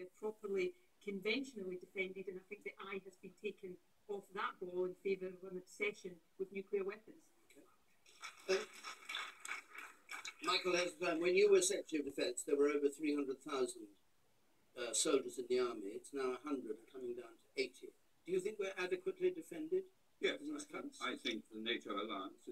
are properly conventionally defended, and I think the eye has been taken off that ball in favour of an obsession with nuclear weapons. Okay. Michael Heseltine, when you were Secretary of Defence, there were over 300,000 soldiers in the army. It's now 100, coming down to 80. Do you think we're adequately defended? Yes, I think the NATO alliance